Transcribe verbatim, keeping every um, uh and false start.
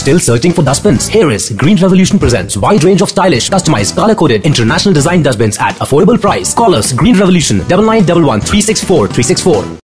Still searching for dustbins? Here is Green Revolution presents wide range of stylish, customized, color-coded, international design dustbins at affordable price. Call us Green Revolution, double nine double one three six four three six four.